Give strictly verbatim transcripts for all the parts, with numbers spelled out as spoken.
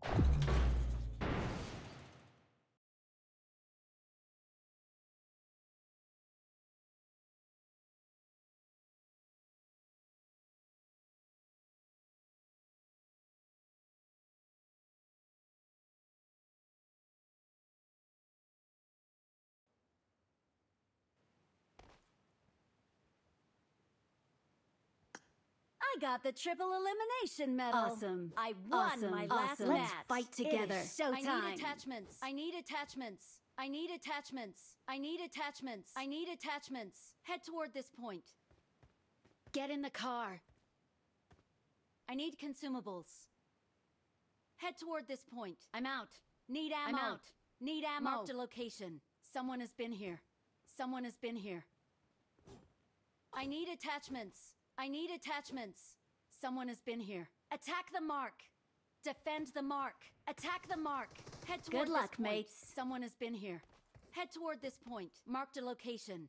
I got the triple elimination medal. Awesome. I won awesome. my last awesome. match. Let's fight together. It is showtime. I need attachments. I need attachments. I need attachments. I need attachments. I need attachments. Head toward this point. Get in the car. I need consumables. Head toward this point. I'm out. Need ammo. I'm out. Need ammo. Marked a location. Someone has been here. Someone has been here. I need attachments. I need attachments. Someone has been here. Attack the mark. Defend the mark. Attack the mark. Head toward Good luck, this point. mates. Someone has been here. Head toward this point. Marked a location.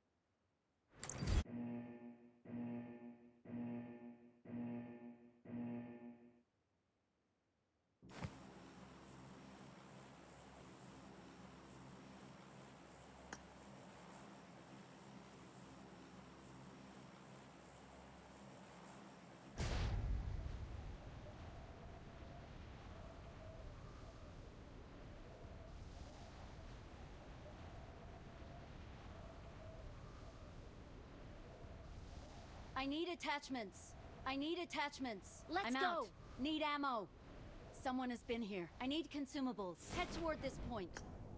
I need attachments. I need attachments. Let's I'm go. out. Need ammo. Someone has been here. I need consumables. Head toward this point.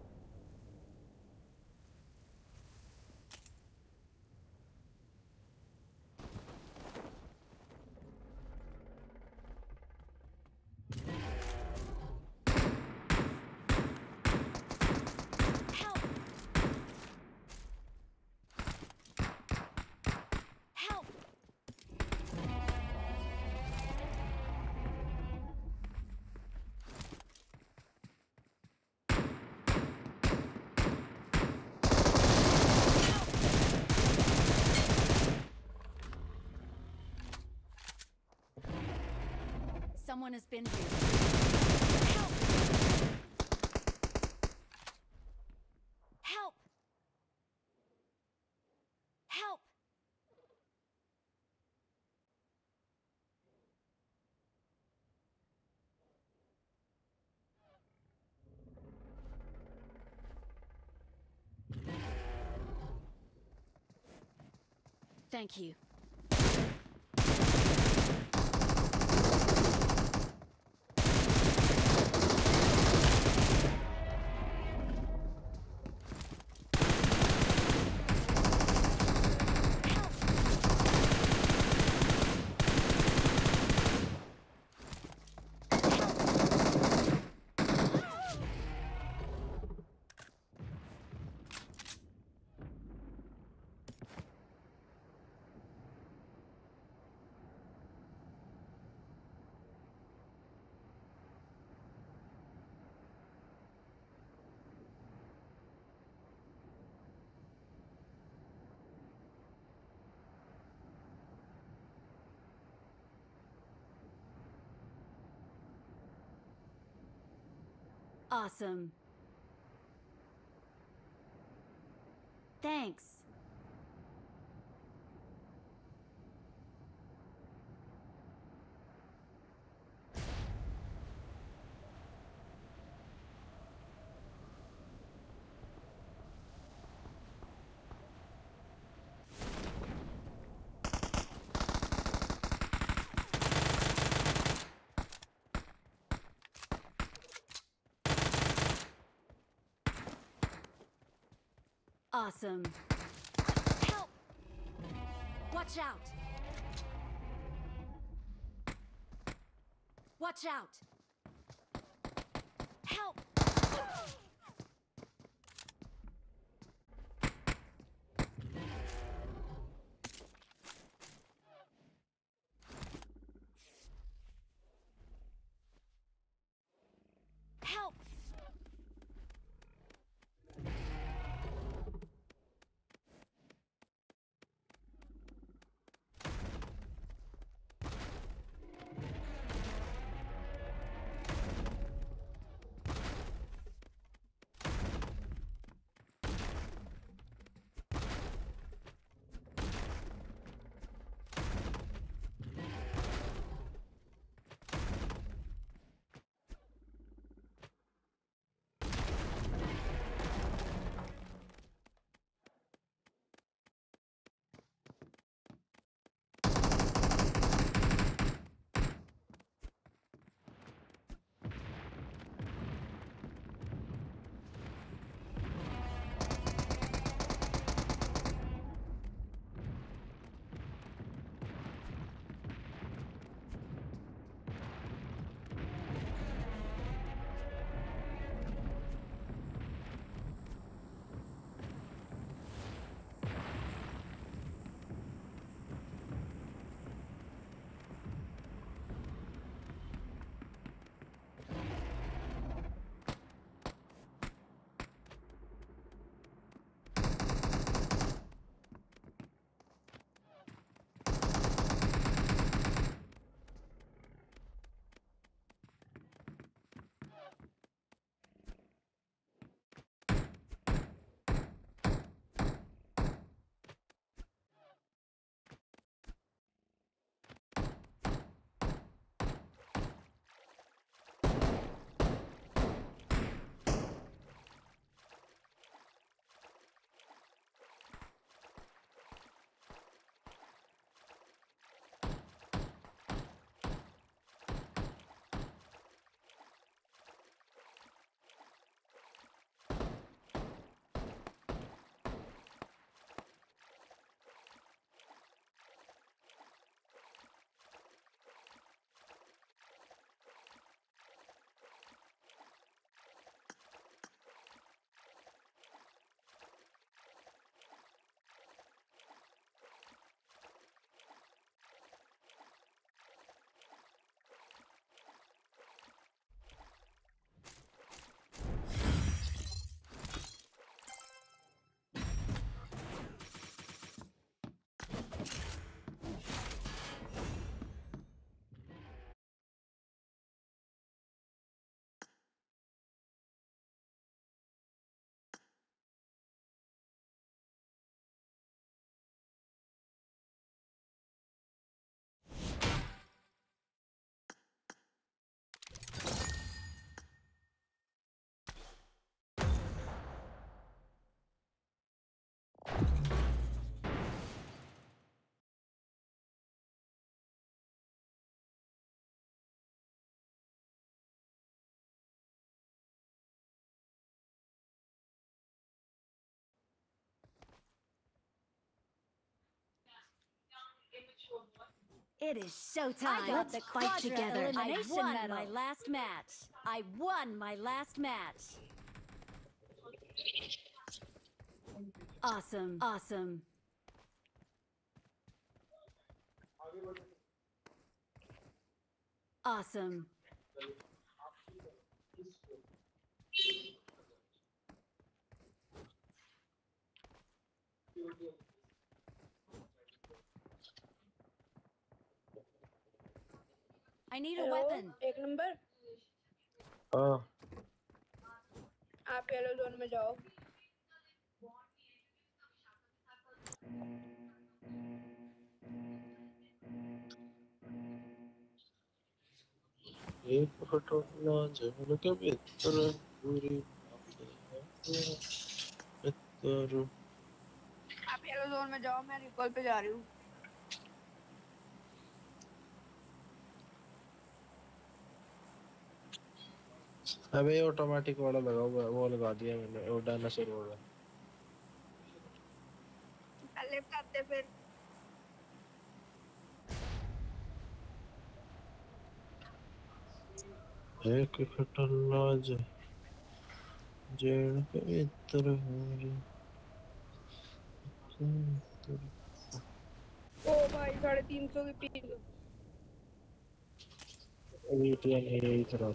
Help! Help! Someone has been here. Help! Help! Help! Thank you. Awesome. Thanks. Awesome. Help! Watch out! Watch out! Help! Help! It is I showtime. got Let's the fight quadra together. I elimination won medal. my last match. I won my last match. Awesome. Awesome. Awesome. I need a hello weapon. एक number हाँ आप yellow zone में जाओ एक फटोला जहर के भीतर पूरी भीतर आप येलो जोन में जाओ मैं रिकॉल पे जा रही हूँ अबे ये ऑटोमेटिक वाला लगा हुआ है, वो लगा दिया मैंने वो डायनासोर वाला पहले बताते फिर एक फटोला जहर के भीतर पूरी ओ भाई साढ़े तीन सौ की पीस अभी तो नहीं यही तरह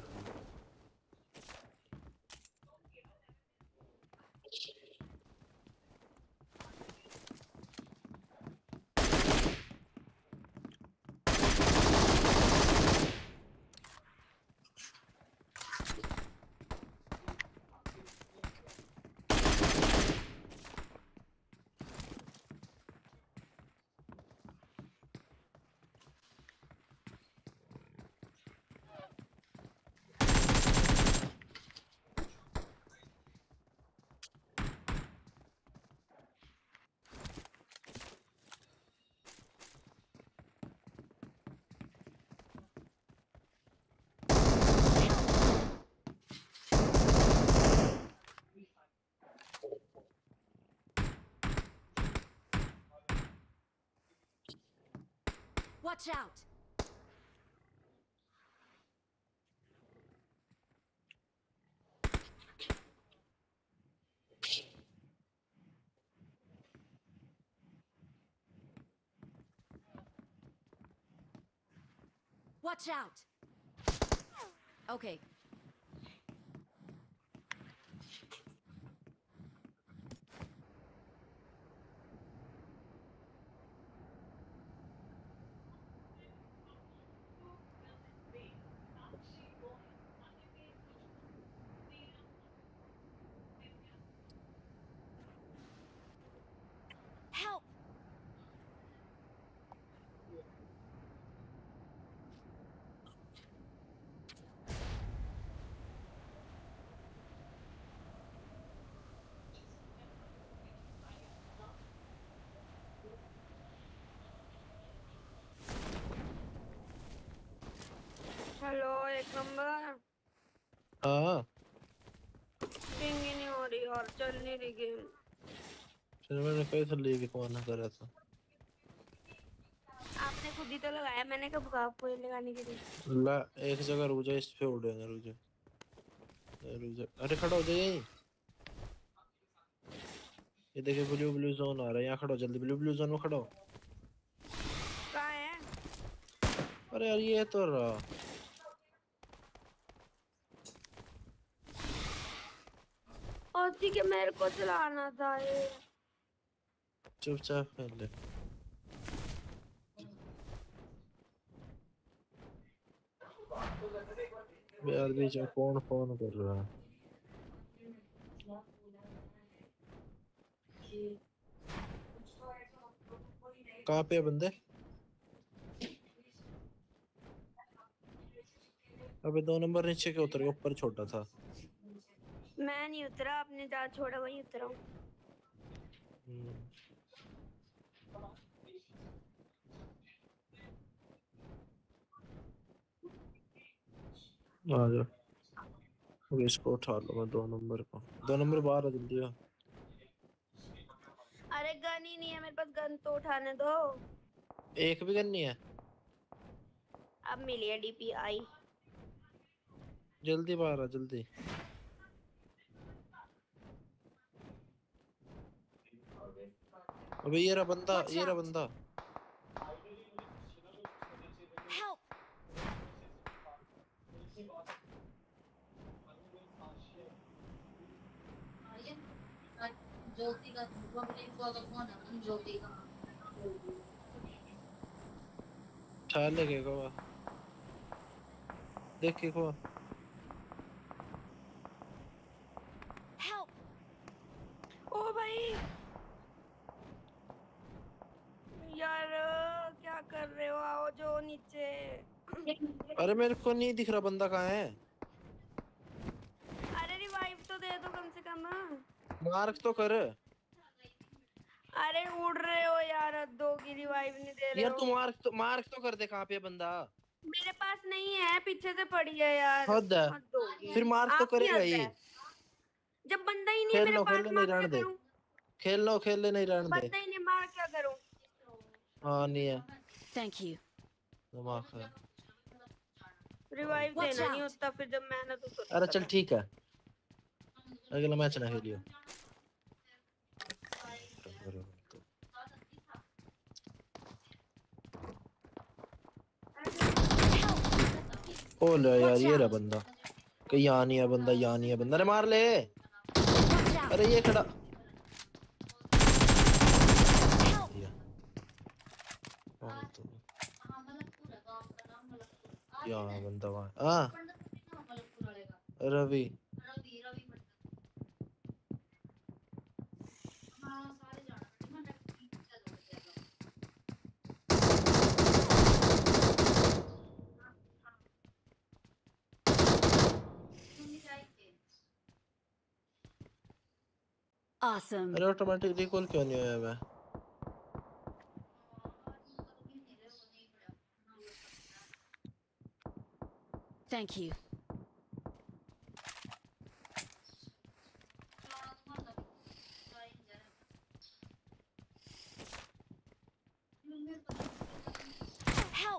Watch out. Watch out. Okay. Help. Hello एक नंबर हाँ पिंग ही नहीं हो रही और चल नहीं रही गेम फिर मैंने कैसे लेके कौन करा था आपने खुद ही तो लगाया मैंने कब कहा आपको ये लगाने के लिए ला एक जगह रुक जा इस पे उड़ेगा रुक जा रुक जा अरे खड़ा हो जा यहीं ये देखिए ब्लू ब्लू जोन आ रहा है यहाँ खड़ा हो जल्दी ब्लू ब्लू जोन में खड़ा हो कहाँ है अरे यार ये तो रहा औसी के मेरे को चलाना था ये चुपचाप कर ले यार बीच में कौन फोन कर रहा है कहाँ पे है बंदे अबे दो नंबर नीचे के उतर गया ऊपर छोटा था मैं नहीं उतरा आपने जहाँ छोड़ा वहीं उतरा हूँ आ जा अब इसको उठा लो मैं दो नंबर को दो नंबर बाहर आ जल्दी आ अरे गन ही नहीं है मेरे पास गन तो उठाने दो एक भी गन नहीं है अब मिली है डीपीआई। जल्दी बाहर आ जल्दी। अबे ये रहा बंदा, Watch ये रहा out. बंदा। Help! छाल लगे को देख के को। Help! ओ भाई यार क्या कर रहे हो? आओ जो नीचे। अरे मेरे को नहीं दिख रहा बंदा कहाँ है। अरे रिवाइव तो दे दो कम से कम। मार्क तो कर अरे उड़ रहे हो यार, दो की रिवाइव नहीं दे रहे यार। हो। तू मार्क तो मार्क तो कर दे कहाँ पे है बंदा। मेरे पास नहीं है, पीछे से पड़ी है यार। हद है। हद होगी। फिर मार्क तो आपकी करेगा हद ही। है। जब बंदा ही नहीं है खेल मेरे लो खेल पास, लो नहीं मार क्या रहने दे। करूं? खेल लो खेल ले नहीं रहने दे। बंदा ही नहीं, मार क्या करूं? हाँ नहीं है Thank you. दिमाग है। रिवाइव Watch देना नहीं out. होता, फिर जब मेहनत हो तो अरे दिक्कत चल है। ठीक है अगला मैच ना खेलियो। ओ ले यार Watch ये रहा out. बंदा। कहीं यहाँ नहीं है बंदा, यहाँ नहीं है बंदा। अरे मार ले। Watch out. अरे ये खड़ा। Help! ये। हाँ, तो यहाँ बंदा वहाँ। हाँ रवि। Awesome. अरे ऑटोमेटिक रिकॉल क्यों नहीं होया मैं। Thank you. Help!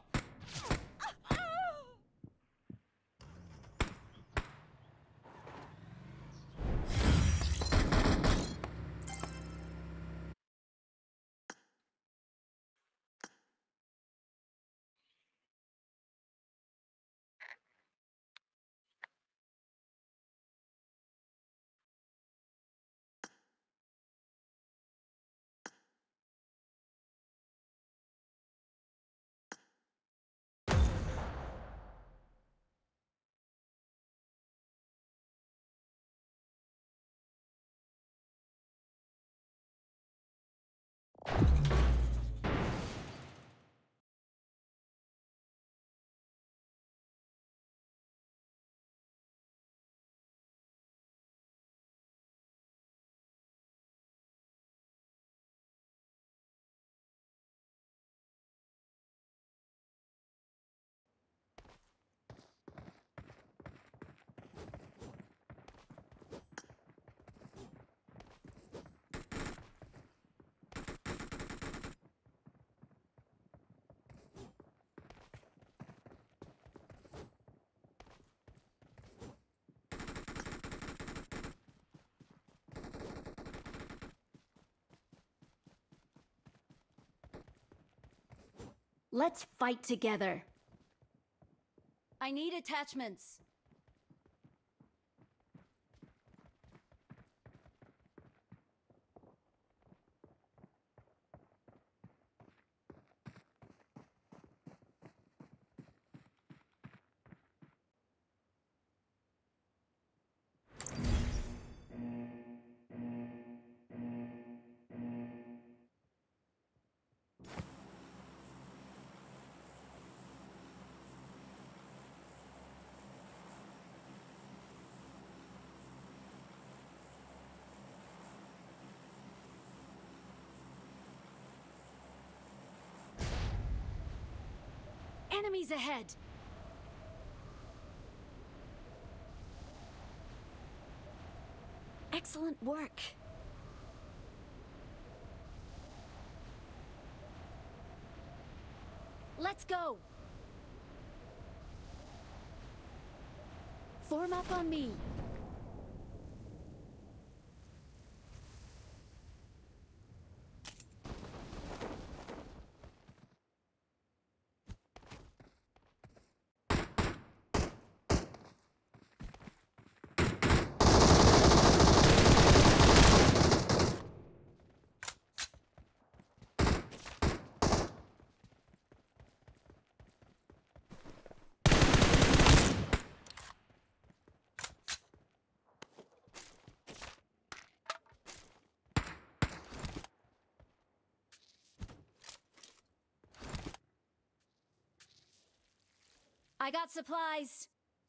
Let's fight together. I need attachments. Enemies ahead. Excellent work. Let's go. Form up on me. I got supplies.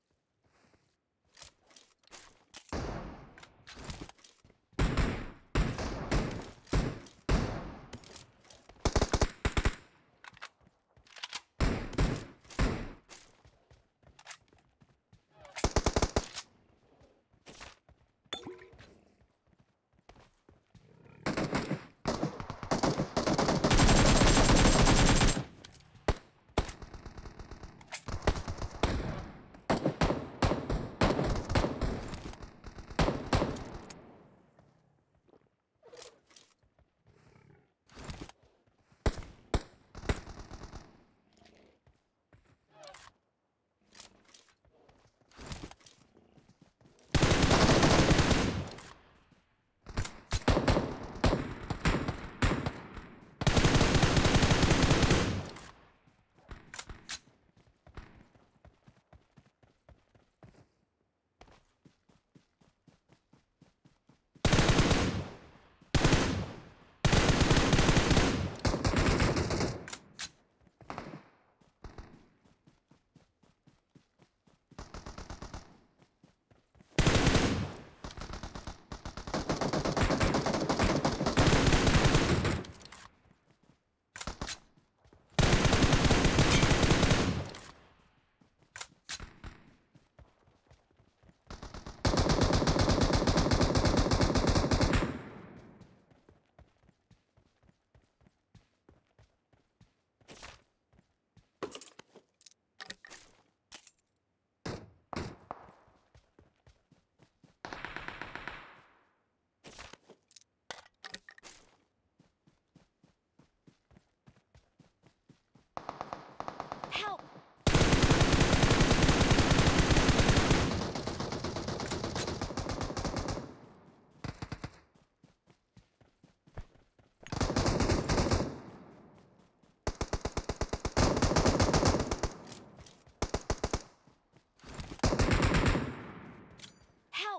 Help! Help!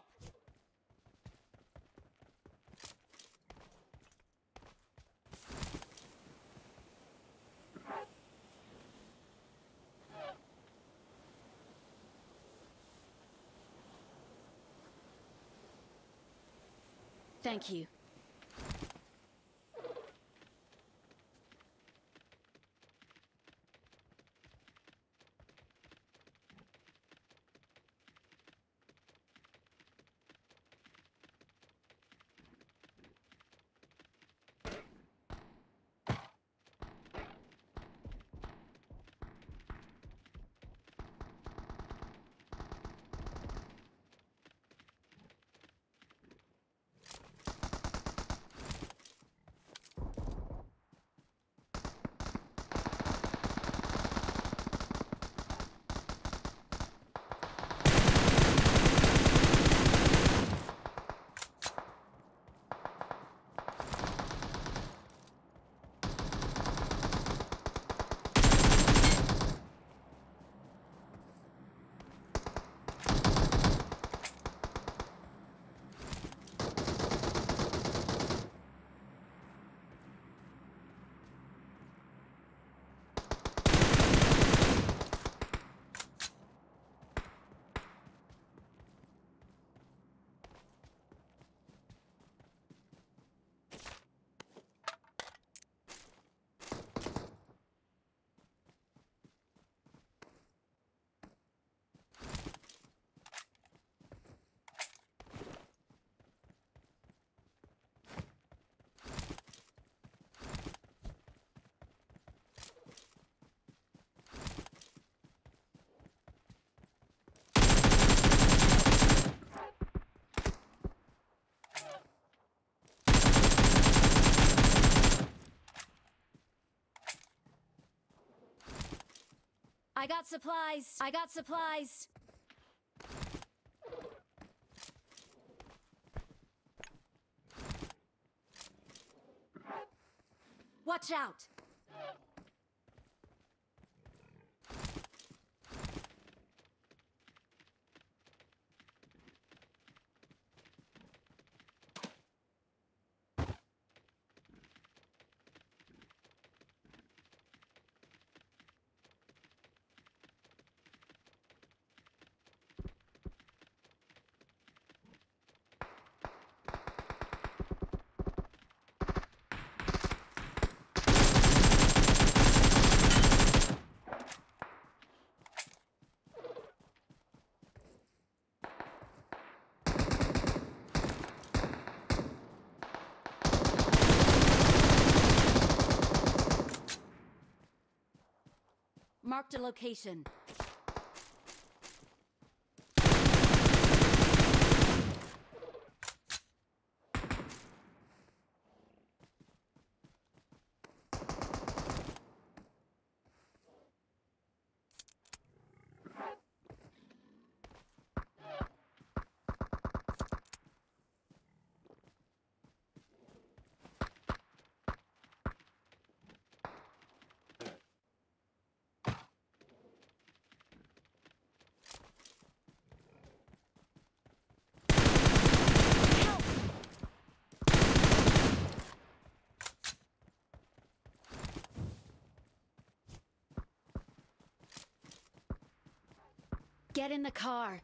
Thank you. I got supplies. I got supplies. Watch out. Marked a location. Get in the car.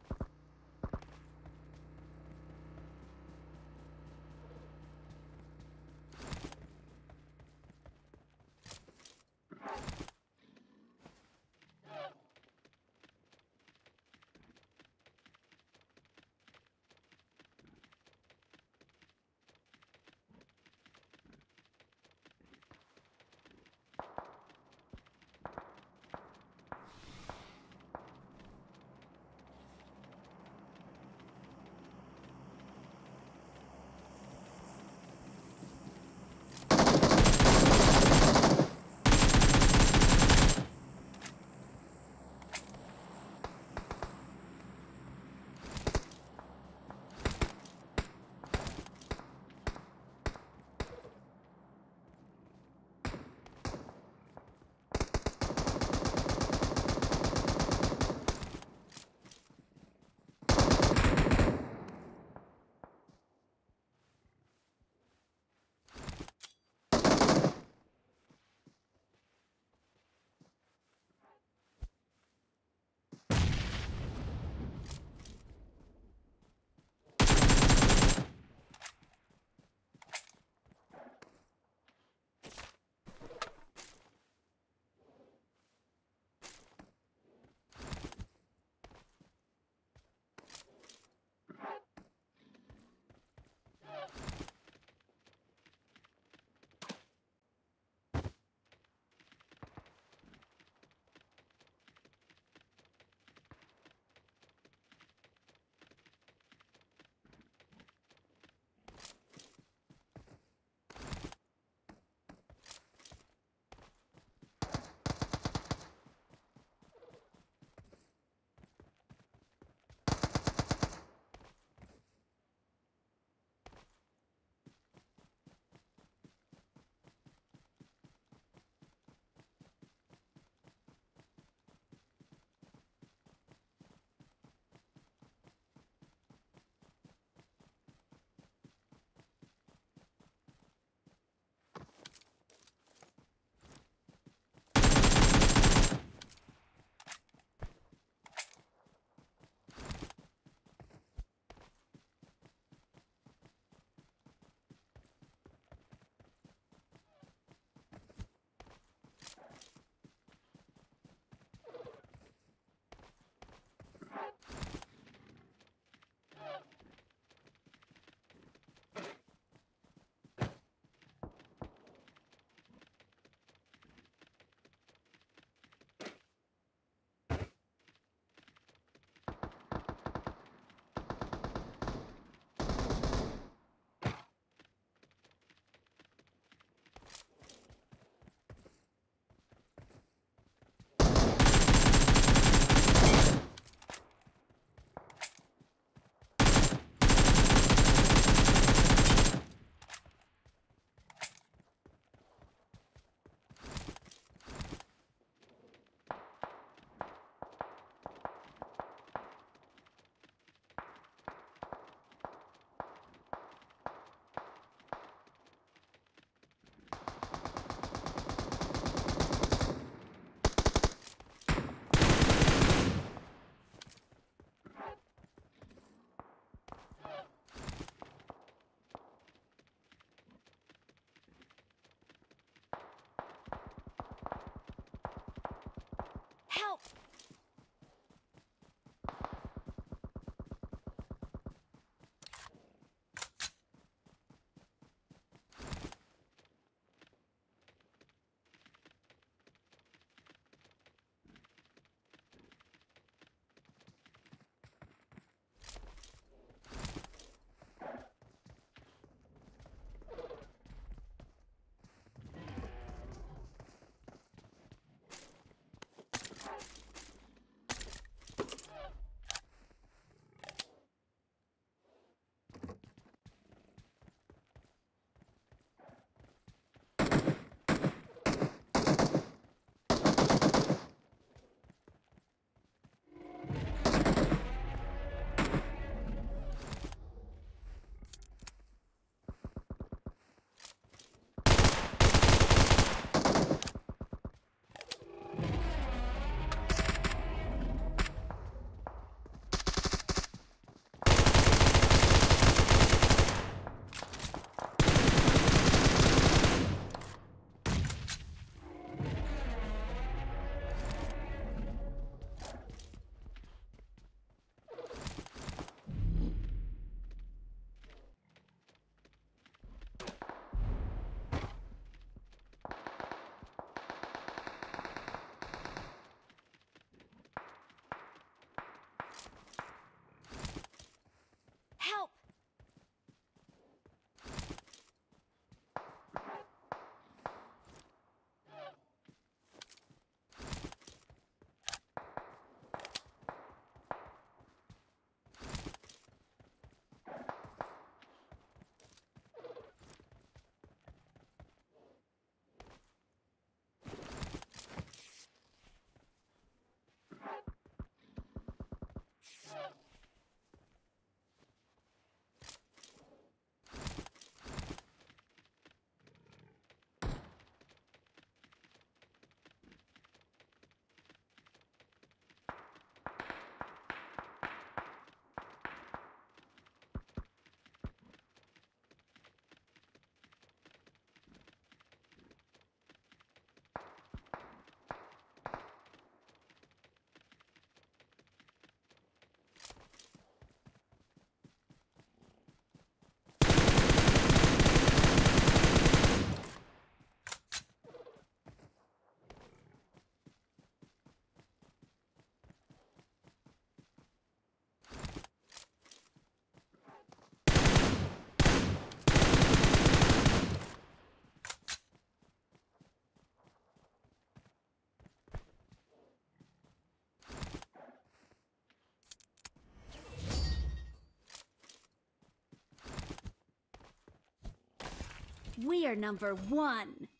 We are number one.